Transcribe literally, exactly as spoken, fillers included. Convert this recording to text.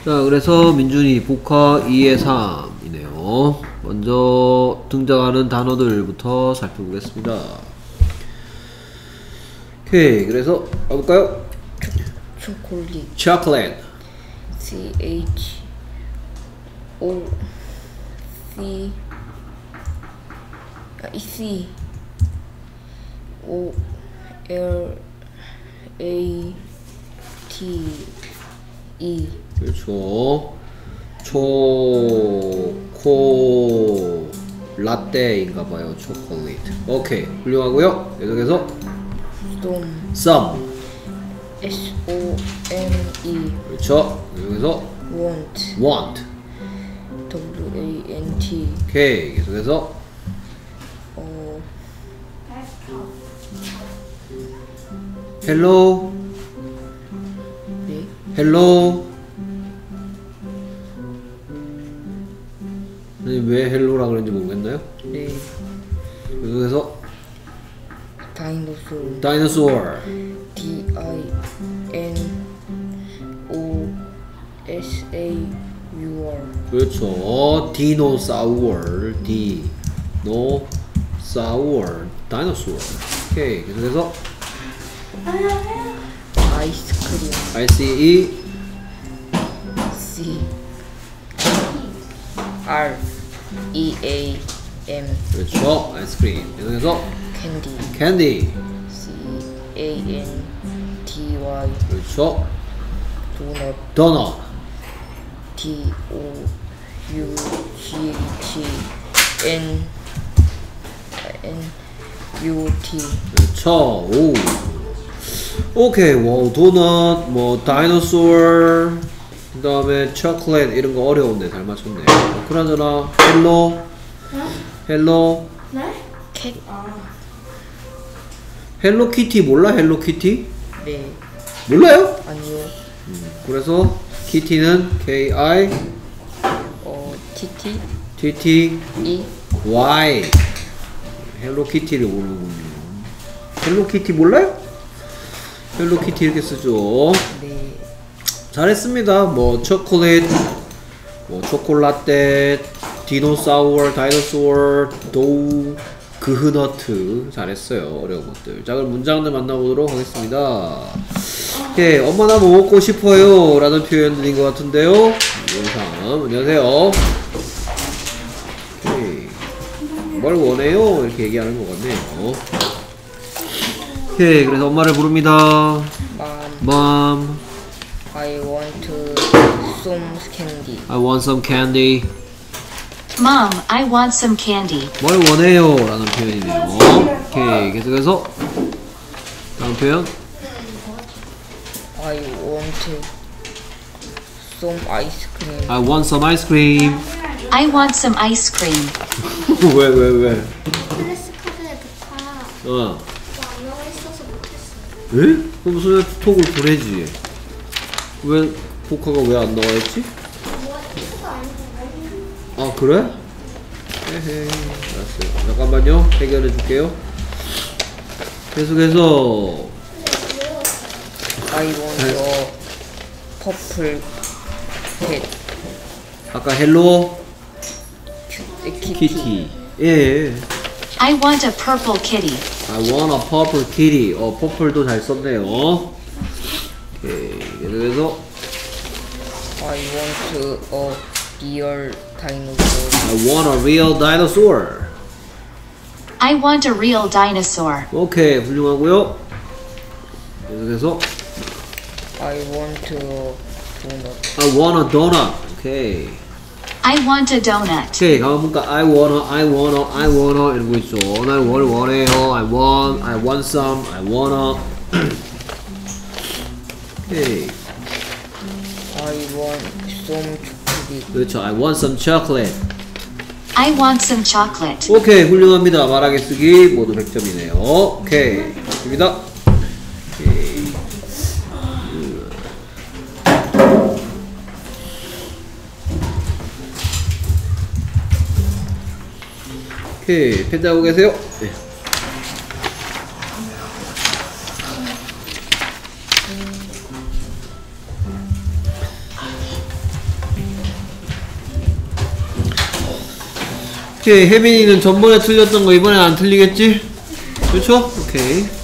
자, 그래서 민준이 복화 이의 삼이네요. 먼저 등장하는 단어들부터 살펴보겠습니다. 오케이, 그래서 가볼까요? 초콜릿. chocolate. C H O C 아, C O L A T E. 그렇죠. 초코 라떼인가봐요. 초콜릿. 오케이, 훌륭하고요. 계속해서 Some. some. S O M E. 그렇죠. 계속해서 Want. want. W A N T. 오케이, 계속해서 어. hello. 네. hello. 왜 헬로라 그런지 모르겠나요? 네. 계속해서 다이노소르. dinosaur. D I N O S A U R. 그렇죠. 디노사우어. 디노사우어. dinosaur. 오케이, 계속해서 아이스크림. 아이씨. C R E A M. 그렇죠. 아이스크림. 계속해서 캔디. candy. C A N D Y. 그렇죠. 도넛. donut. D O U G H N N U T. 그렇죠. 오. 오케이. 와, 도넛, 뭐 다이노소어, 그 다음에 초콜릿 이런 거 어려운데 잘 맞췄네. 그나저나 헬로. 헬로. 캣. 헬로키티 몰라? 헬로키티? 네. 몰라요? 아니요. 음, 그래서 키티는 K I 어 T T T T E. Y. 헬로키티를 모르는군요. 헬로키티 몰라요? 헬로키티 이렇게 쓰죠. 네. 잘했습니다. 뭐 초콜릿, 뭐 초콜라떼, 디노사우어, 다이노소어, 도우, 그흐너트. 잘했어요. 어려운 것들. 자, 그럼 문장들 만나보도록 하겠습니다. 예, 엄마 나 뭐 먹고 싶어요 라는 표현들인 것 같은데요. 영상 안녕하세요. 오케이. 뭘 원해요? 이렇게 얘기하는 것 같네요. 오케이, 그래서 엄마를 부릅니다. Mom, Mom, I want some candy. I want some candy. Mom, I want some candy. 뭘 원해요? 라는 표현이네요. 오케이, 계속해서 다음 표현. I want some ice cream. I want some ice cream. I want some ice cream. 왜, 왜, 왜? 플래시카드에 복화 어. 안 나와 있어서 못했어. 에? 그럼 무슨 톡을 보내지? 왜 포카가 왜 안 나와있지? 뭐가 있어도 아니고. 아, 그래? 에헤이, 알았어요. 잠깐만요. 해결해 줄게요. 계속해서 I want a purple cat. 아까 헬로 kitty. 키티. 예. I want a purple kitty. I want a purple kitty. 어, 퍼플도 잘 썼네요. 오케이. 계속해서 I want a real dinosaur. I want a real dinosaur. I want a real dinosaur. 오케이, 훌륭하고요. 계속해서 I want a donut. I want a donut. 오케이. I want a donut. 오케이, 가만 보니까 I wanna, I wanna, I wanna 이러고 있죠. 난 뭘 원해요. I want, I want some, I wanna. 오케이. I want some chocolate. 그렇죠. I want some chocolate. I want some chocolate. 오케이, 훌륭합니다. 말하기 쓰기 모두 백 점이네요. 오케이, 좋습니다. 오케이. 오케이, 펜 잡고 계세요? 네. 오케이, 혜민이는 전번에 틀렸던 거 이번엔 안 틀리겠지? 그렇죠? 오케이.